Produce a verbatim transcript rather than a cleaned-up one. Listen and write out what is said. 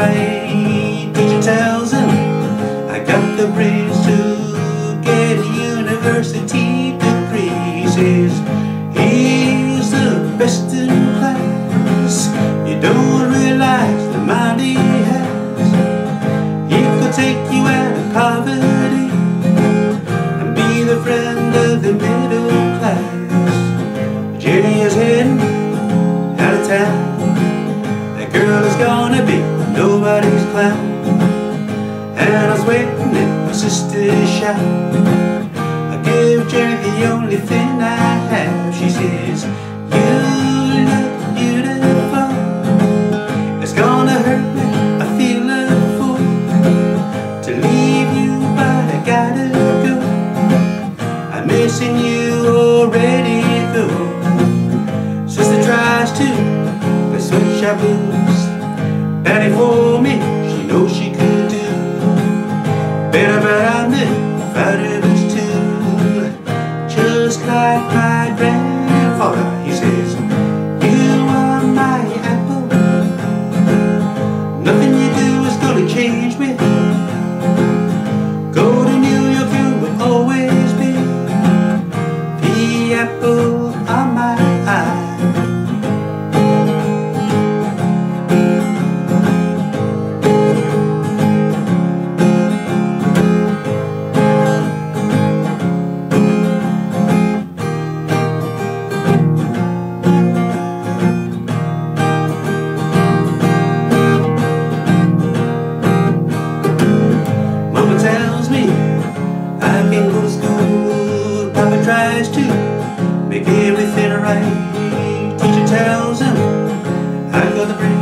right. Teacher tells him, I got the brains to get a university degree. He says, he's the best in class. You don't realize the mind he has. He could take you out of poverty and be the friend of the middle class. Jenny is heading out of town. That girl is gonna be nobody's clown. And I was waiting at my sister's shop. I give Jenny the only thing I have. She says, you look beautiful. It's gonna hurt me, I feel a fool to leave you, but I gotta go. I'm missing you already though. Sister tries to play sweatshop blues. Daddy for me, she knows she could do better, but I'm the fighters too. Just like my grandfather, he says, you are my apple. Nothing you do is gonna change me. Go to New York, you will always be the apple of my eye. Mama tells me I can go to school. Papa tries to make everything right. Teacher tells him I got the brain